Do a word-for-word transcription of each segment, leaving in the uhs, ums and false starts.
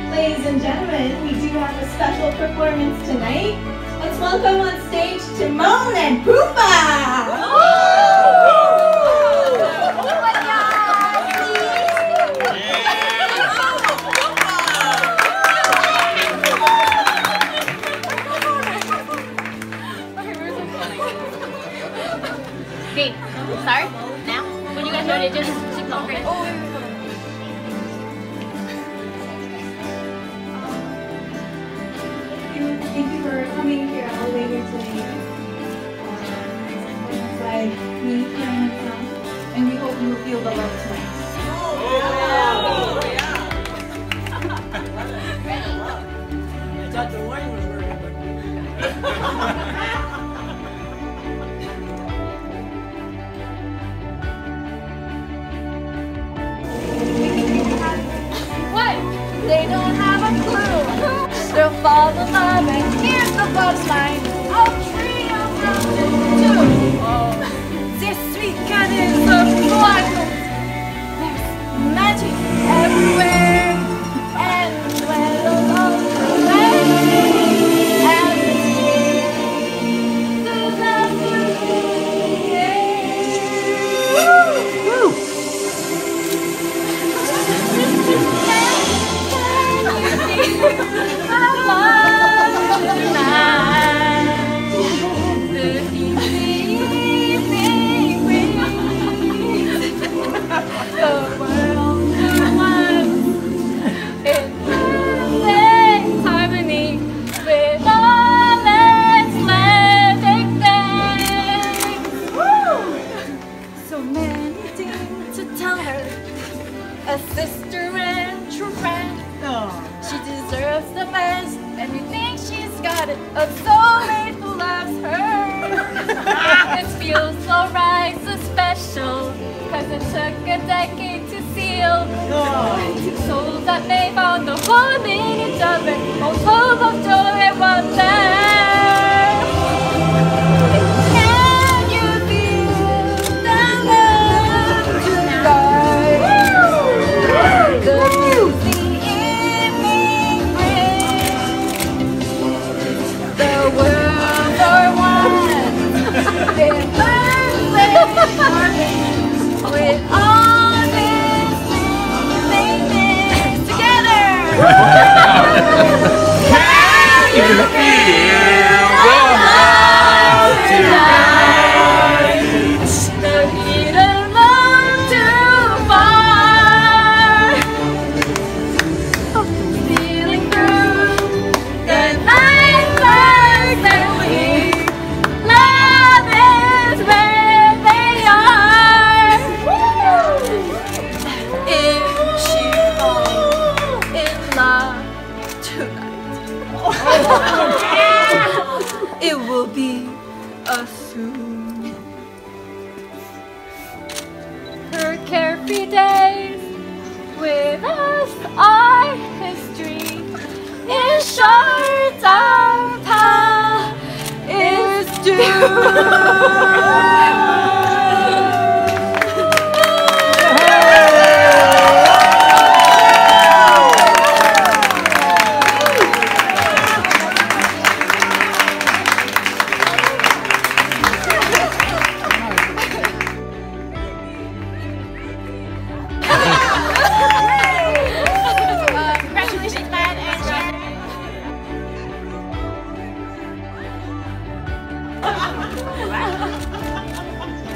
Ladies and gentlemen, we do have a special performance tonight. Let's welcome on stage Timon and Pumbaa! Okay, start now. When you guys are ready, just keep longer. Thank you for coming here all the way here today. Alongside me, Sharon, and Sam, and we hope you will feel the love tonight. Oh, yeah! I thought the wine was working. They don't have a clue. They'll fall in love, and here's the punchline. I'll tree of roses too. Oh, this sweet cat is a wild. There's magic everywhere, and when the love is and the love is yeah. Woo! Woo! A sister and true friend. Oh. She deserves the best, and we think she's got it. A soulmate who loves her. It feels so right, so special, cause it took a decade to seal. Oh. Two souls that they found the one in each other, all hope of joy and wonder. Can you feel the love tonight? The beauty evening brings, the world are one in perfect harmony with all these things together. Can you feel the love tonight? The heat of love too far. Feeling through the night like that we love is where they are. If she falls in love tonight, it will be a soon. Her carefree days with us are history. In short, our path is due. Congratulations, Matt and Sharon.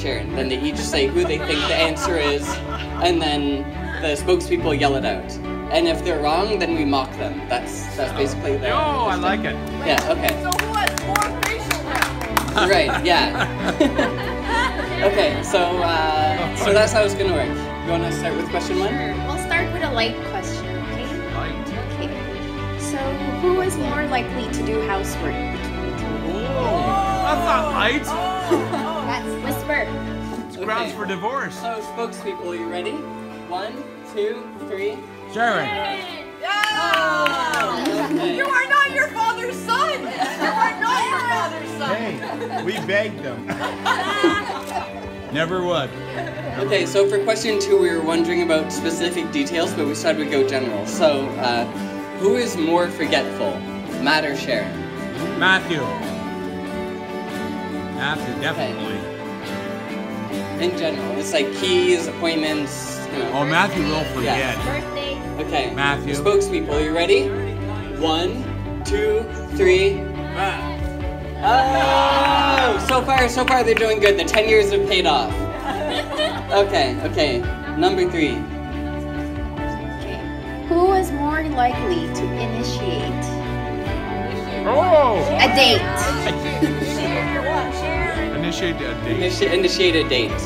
Sharon. Then they each say who they think the answer is, and then the spokespeople yell it out. And if they're wrong, then we mock them. That's that's basically the. Oh, I like it. Yeah. Okay. So who has more facial hair? Right. Yeah. Okay. So uh, so that's how it's gonna work. You wanna start with question one? Sure. We'll start with a light question, okay? Light. Okay. So, who is more likely to do housework between the two of you? Oh, that's not light. That's whisper. It's grounds for divorce. So spokespeople, are you ready? One, two, three. Sharon. Okay. You are not your father's son! You are not your father's son! Hey, we begged them. Never would. Okay, so for question two, we were wondering about specific details, but we decided we'd go general. So, uh, who is more forgetful, Matt or Sharon? Matthew. Matthew, definitely. In general, it's like keys, appointments, you know. Oh, Matthew will forget. Birthday. Okay, Matthew. spokespeople, are you ready? One, two, three. Oh, so far, so far they're doing good. The ten years have paid off. Okay, okay. Number three. Okay. Who is more likely to initiate Oh! a date? Initiate a date. Initi- initiate a date.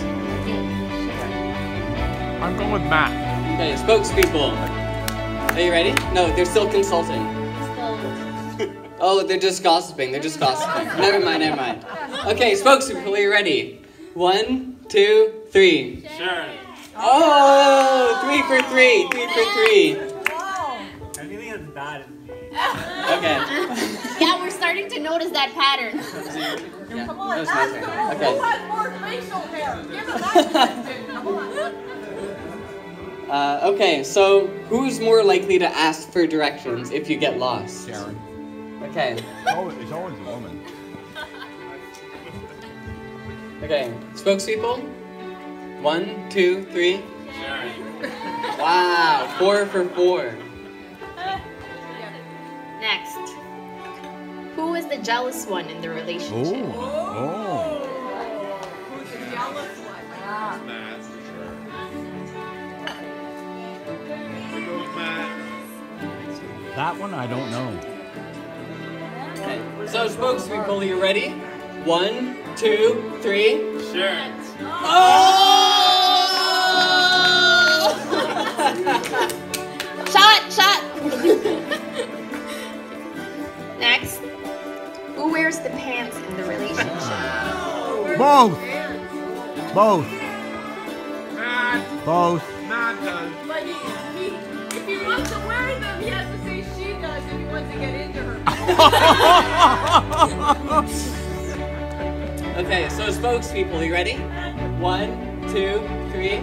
I'm going with Matt. Okay, spokespeople. Are you ready? No, they're still consulting. Oh, they're just gossiping. They're just gossiping. Never mind, never mind. Okay, spokespeople, are you ready? One, two, three. Sharon. Oh, three for three. Three for three. Anything as bad as me. Okay. Yeah, we're starting to notice that pattern. Yeah, Come on, that was my ask turn. her. Who Okay. has more facial hair? Give her that question. Come on. Uh, okay, so who's more likely to ask for directions if you get lost? Sharon. Okay. It's always, it's always a woman. Okay, spokespeople. One, two, three. Sharon. Wow, four for four. Next. Who is the jealous one in the relationship? Oh. Who's the jealous one? That one I don't know. Okay, so spokespeople, are you ready? One, two, three. Sharon. Oh! Shot! Shot! Next. Who wears the pants in the relationship? Both. Both. Matt. Both. Matt does. But he, he, if he wants to wear them, he has to say she does if he wants to get into her. Okay, so spokespeople, are you ready? One, two, three.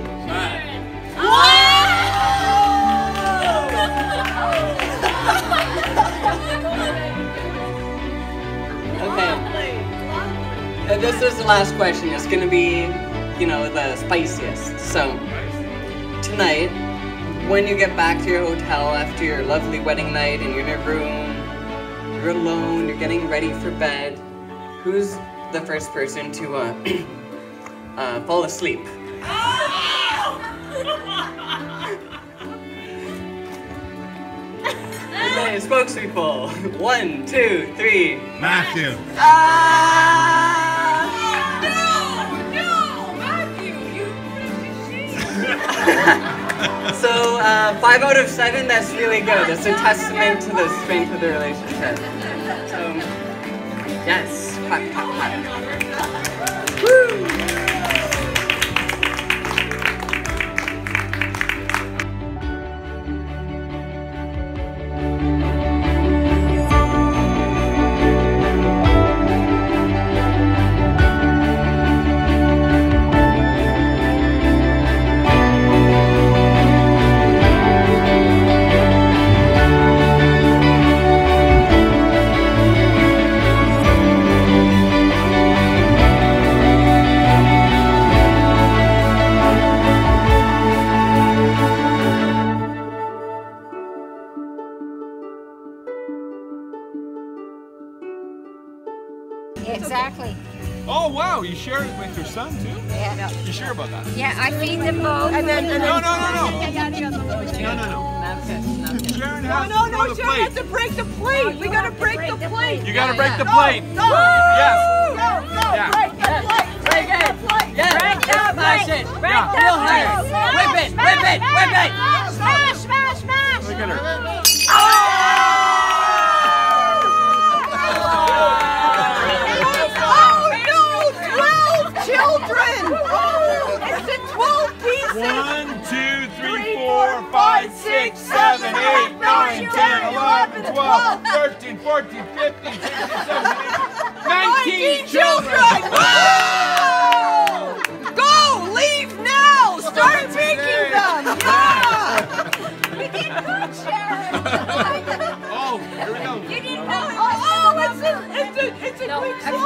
Okay. And this is the last question. It's gonna be, you know, the spiciest. So, tonight, when you get back to your hotel after your lovely wedding night and you're in your room, you're alone, you're getting ready for bed, who's the first person to uh, uh, fall asleep? Okay, spokespeople. One, two, three. Matthew. Ah! No, Matthew, you So, uh, five out of seven, that's really good. That's a testament to the strength of the relationship. So, yes. Clap, clap, clap. Woo! Exactly. Oh wow, you share it with your son too? Yeah. You sure about that? Yeah, I feed them both. And then, and No, then, no, no, no. no. No, no, no. Sharon has no, to no, throw the Sharon plate. has to break the plate. We gotta break the plate. You gotta break the Go, plate. Go, Yes. Go, go, Yeah. break the plate. Break it. Break Yeah. the plate. Smash it. Break Yeah. the Real plate. hard. Whip it. Whip it. Whip it. Smash, smash, smash. Look at her. Children! It's in twelve pieces! One, two, three, four, five, six, seven, eight, nine, ten, eleven, twelve, thirteen, fourteen, fifteen, sixteen, seventeen, eighteen, nineteen children! Wow! Go! Leave now! Start making them! Yeah! We did good, Sharon. Oh, here we go. You didn't know. Oh, it's a, it's a, it's a quick song!